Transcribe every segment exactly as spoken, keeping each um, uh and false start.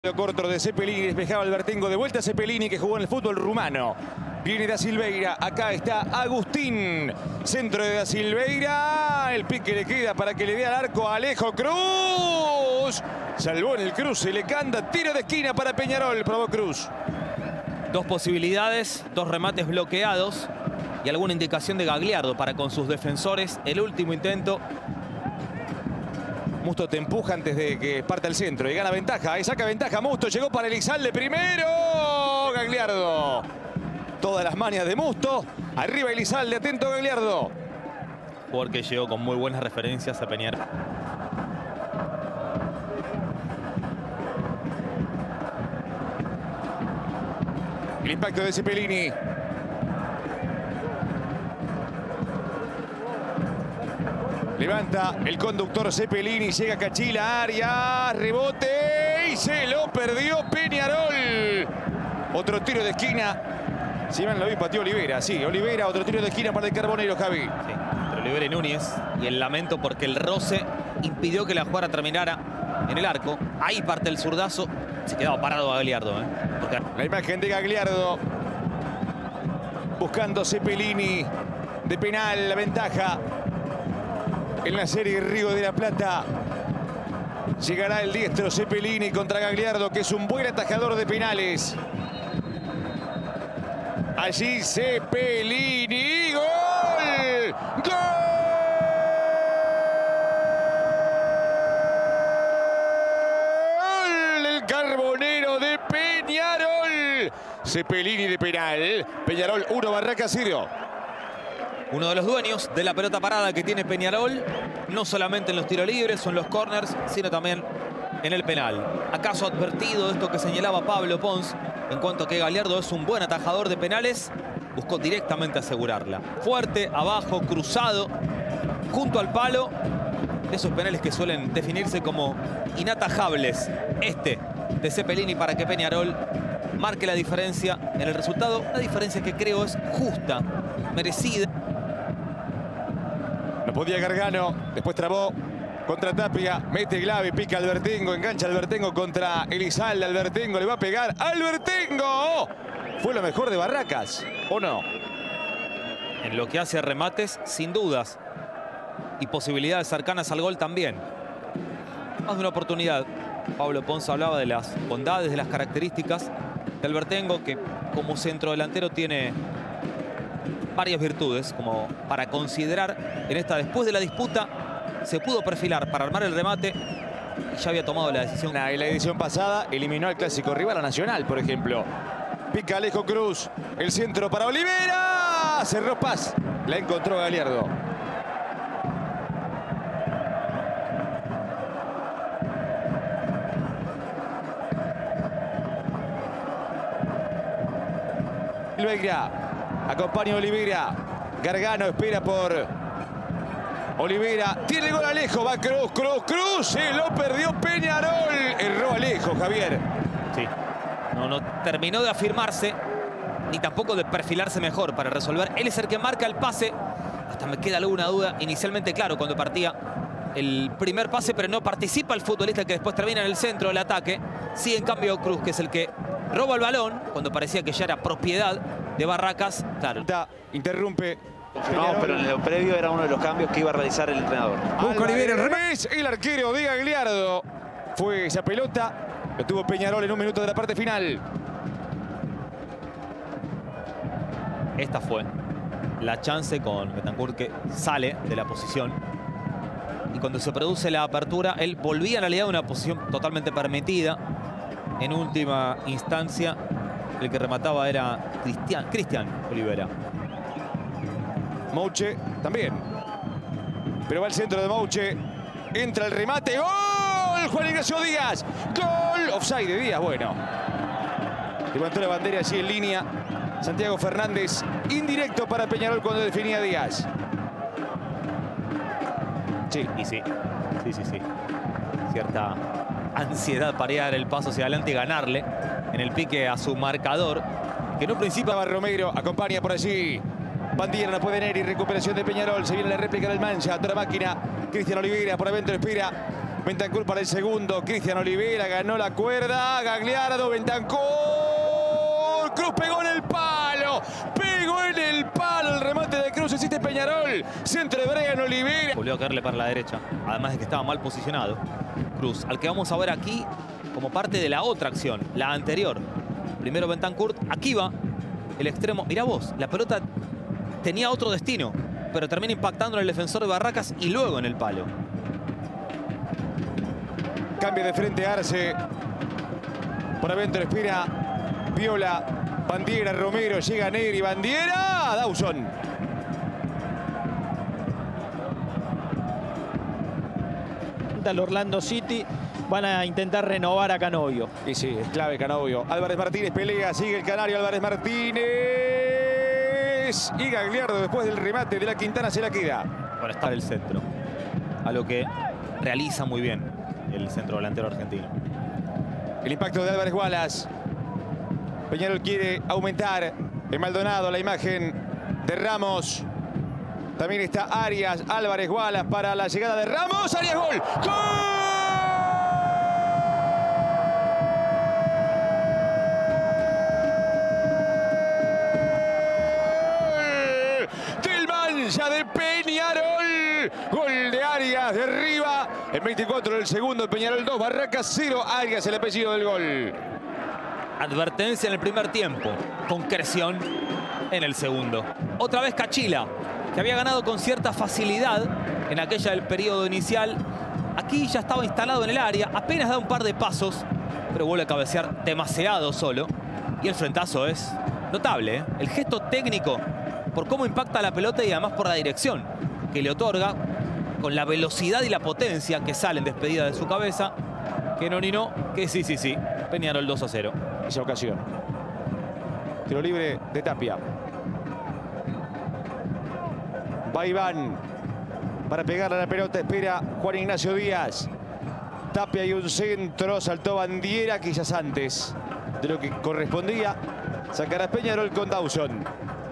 Corto de Cepelini, despejaba el Vertengo, de vuelta a Cepelini, que jugó en el fútbol rumano. Viene Da Silveira, acá está Agustín, centro de Da Silveira, el pique le queda para que le dé al arco a Alejo Cruz. Salvó en el cruce, le canta, tiro de esquina para Peñarol, probó Cruz. Dos posibilidades, dos remates bloqueados y alguna indicación de Gagliardo para con sus defensores. El último intento. Musto te empuja antes de que parta el centro y gana ventaja. Ahí saca ventaja Musto. Llegó para Elizalde primero. Gagliardo. Todas las manias de Musto. Arriba Elizalde. Atento Gagliardo. Jugador que llegó con muy buenas referencias a Peñarol. El impacto de Cepelini. Levanta el conductor Cepelini, llega Cachila, Arias, rebote y se lo perdió Peñarol. Otro tiro de esquina. Si bien lo vi, pateó Olivera. Sí, Olivera, otro tiro de esquina para el Carbonero, Javi. Sí, entre Olivera y Núñez. Y el lamento porque el roce impidió que la jugada terminara en el arco. Ahí parte el zurdazo. Se quedaba parado Gagliardo. ¿eh? Porque... La imagen de Gagliardo. Buscando Cepelini. De penal, la ventaja. En la serie Río de la Plata llegará el diestro Cepelini contra Gagliardo, que es un buen atajador de penales. Allí Cepelini. ¡Gol! ¡Gol! El Carbonero de Peñarol. Cepelini de penal. Peñarol uno, Barracas cero. Uno de los dueños de la pelota parada que tiene Peñarol, no solamente en los tiros libres o en los corners, sino también en el penal. ¿Acaso advertido de esto que señalaba Pablo Pons en cuanto a que Gagliardo es un buen atajador de penales? Buscó directamente asegurarla. Fuerte, abajo, cruzado, junto al palo. Esos penales que suelen definirse como inatajables. Este de Cepelini para que Peñarol marque la diferencia en el resultado. Una diferencia que creo es justa, merecida. No podía Gargano, después trabó contra Tapia, mete Glavi, pica Albertengo, engancha Albertengo contra Elizalde. Albertengo le va a pegar. ¡Albertengo! Fue lo mejor de Barracas, ¿o no? En lo que hace a remates, sin dudas. Y posibilidades cercanas al gol también. Más de una oportunidad. Pablo Pons hablaba de las bondades, de las características de Albertengo, que como centrodelantero tiene varias virtudes como para considerar en esta. Después de la disputa se pudo perfilar para armar el remate y ya había tomado la decisión. En la edición pasada eliminó al clásico rival, a Nacional, por ejemplo. Pica Alejo Cruz, el centro para Olivera. Cerró Paz, la encontró Gagliardo. Silveira. Acompaña a Olivera. Gargano espera por Olivera. Tiene el gol Alejo. Va Cruz, Cruz, Cruz. Se lo perdió Peñarol. Erró Alejo, Javier. Sí. No, no terminó de afirmarse, ni tampoco de perfilarse mejor para resolver. Él es el que marca el pase. Hasta me queda alguna duda. Inicialmente, claro, cuando partía el primer pase, pero no participa el futbolista que después termina en el centro del ataque. Sí, en cambio, Cruz, que es el que roba el balón cuando parecía que ya era propiedad de Barracas. Claro. Interrumpe. No, pero en lo previo era uno de los cambios que iba a realizar el entrenador. Busca Olivera el revés. El arquero de Gagliardo. Fue esa pelota. Lo tuvo Peñarol en un minuto de la parte final. Esta fue la chance con Betancourt, que sale de la posición. Y cuando se produce la apertura, él volvía en realidad a una posición totalmente permitida. En última instancia, el que remataba era Cristian, Cristian Olivera. Mouche también. Pero va al centro de Mouche. Entra el remate. ¡Gol! Juan Ignacio Díaz. ¡Gol! Offside de Díaz. Bueno. Levantó la bandera allí en línea. Santiago Fernández. Indirecto para Peñarol cuando definía a Díaz. Sí. Y sí. Sí, sí, sí. Cierta ansiedad para ir a dar el paso hacia adelante y ganarle en el pique a su marcador, que en un principio va Romero, acompaña por allí Bandera, no puede ir y recuperación de Peñarol. Se viene la réplica del Mancha, otra máquina. Cristian Olivera por adentro, espera Bentancur para el segundo. Cristian Olivera ganó la cuerda. Gagliardo, Bentancur. Cruz pegó en el palo. Pegó en el palo el remate de Cruz. Existe Peñarol. Centro de Brian Olivera. Volvió a caerle para la derecha. Además de que estaba mal posicionado. Cruz, al que vamos a ver aquí como parte de la otra acción, la anterior. Primero Bentancur. Aquí va el extremo. Mirá vos, la pelota tenía otro destino, pero termina impactando en el defensor de Barracas y luego en el palo. Cambia de frente Arce. Por adentro espera Viola, Bandiera, Romero. Llega Negri, Bandiera. Dawson. El Orlando City van a intentar renovar a Canovio. Y sí, es clave Canovio. Álvarez Martínez pelea, sigue el canario Álvarez Martínez. Y Gagliardo después del remate de la Quintana se la queda. Para estar el centro. A lo que realiza muy bien el centro delantero argentino. El impacto de Álvarez Wallace. Peñarol quiere aumentar. En Maldonado la imagen de Ramos. También está Arias, Álvarez Wallace para la llegada de Ramos. Arias, gol. ¡Gol! Del Mancha de Peñarol. Gol de Arias de arriba. En veinticuatro del segundo, Peñarol dos, Barracas cero. Arias el apellido del gol. Advertencia en el primer tiempo. Concreción en el segundo. Otra vez Cachila, que había ganado con cierta facilidad en aquella del periodo inicial. Aquí ya estaba instalado en el área, apenas da un par de pasos, pero vuelve a cabecear demasiado solo. Y el frentazo es notable, ¿eh? El gesto técnico por cómo impacta la pelota y además por la dirección que le otorga, con la velocidad y la potencia que salen despedida de su cabeza. Que no ni no, que sí, sí, sí. Peñarol dos a cero. Esa ocasión. Tiro libre de Tapia. Va Iván para pegarle a la pelota. Espera Juan Ignacio Díaz. Tapia y un centro. Saltó Bandiera quizás antes de lo que correspondía. Sacará Peñarol con Dawson.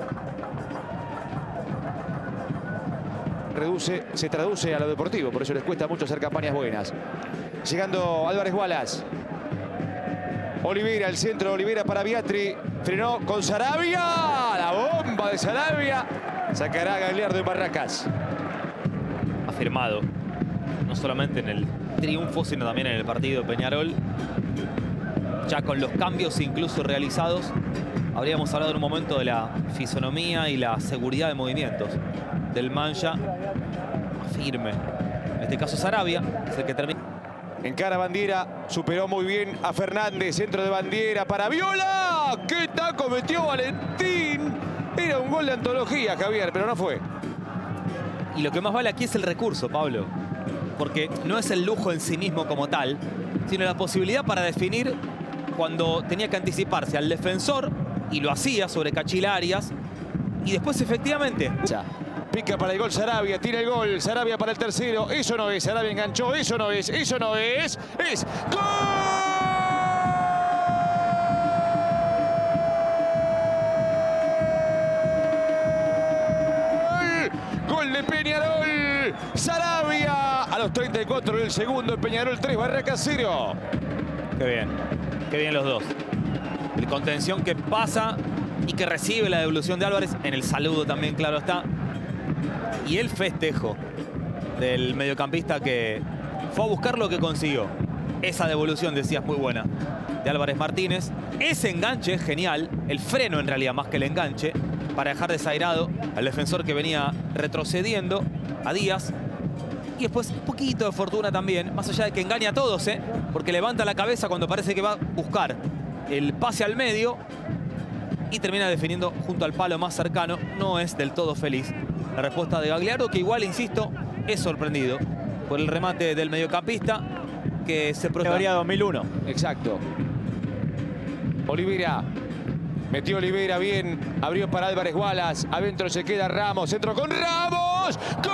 Reduce, se traduce a lo deportivo. Por eso les cuesta mucho hacer campañas buenas. Llegando Álvarez Wallace. Olivera, el centro de Olivera para Biatri. Frenó con Sarabia. La bomba de Sarabia. Sacará a Gagliardo en Barracas. Afirmado, no solamente en el triunfo, sino también en el partido de Peñarol. Ya con los cambios incluso realizados, habríamos hablado en un momento de la fisonomía y la seguridad de movimientos del Mancha. Firme. En este caso Sarabia es el que termina. Encara Bandiera, superó muy bien a Fernández. Centro de Bandiera para Viola. ¡Qué taco metió Valentín! Era un gol de antología, Javier, pero no fue. Y lo que más vale aquí es el recurso, Pablo. Porque no es el lujo en sí mismo como tal, sino la posibilidad para definir cuando tenía que anticiparse al defensor, y lo hacía sobre Cachila Arias, y después efectivamente... Pica para el gol Sarabia, tira el gol, Sarabia para el tercero. Eso no es, Sarabia enganchó, eso no es, eso no es. ¡Es gol! Gol de Peñarol. Sarabia a los treinta y cuatro del segundo. Peñarol tres, Barracas cero. Qué bien, qué bien los dos. El contención que pasa y que recibe la devolución de Álvarez. En el saludo también, claro está. Y el festejo del mediocampista que fue a buscar lo que consiguió. Esa devolución, decías, muy buena, de Álvarez Martínez. Ese enganche es genial. El freno, en realidad, más que el enganche, para dejar desairado al defensor que venía retrocediendo, a Díaz. Y después un poquito de fortuna también, más allá de que engaña a todos, ¿eh? Porque levanta la cabeza cuando parece que va a buscar el pase al medio y termina definiendo junto al palo más cercano. No es del todo feliz la respuesta de Gagliardo, que igual, insisto, es sorprendido por el remate del mediocampista que se categoría dos mil uno. Exacto. Olivera. Metió Olivera bien. Abrió para Álvarez Wallace. Adentro se queda Ramos. Centro con Ramos.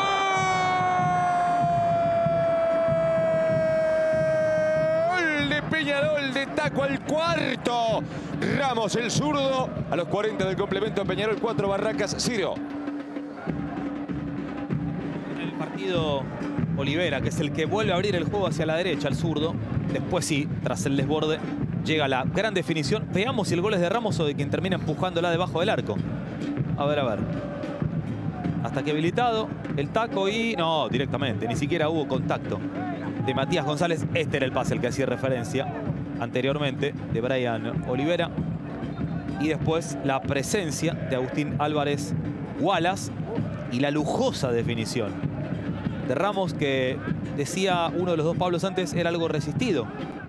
¡Gol de Peñarol! De taco al cuarto. Ramos, el zurdo. A los cuarenta del complemento, Peñarol cuatro, Barracas cero. El partido Olivera, que es el que vuelve a abrir el juego hacia la derecha, al zurdo. Después sí, tras el desborde, llega la gran definición. Veamos si el gol es de Ramos o de quien termina empujándola debajo del arco. A ver, a ver. Hasta que habilitado el taco y... No, directamente, ni siquiera hubo contacto de Matías González. Este era el pase al que hacía referencia anteriormente de Brian Olivera. Y después la presencia de Agustín Álvarez Wallace y la lujosa definición de Ramos, que decía uno de los dos Pablos antes, era algo resistido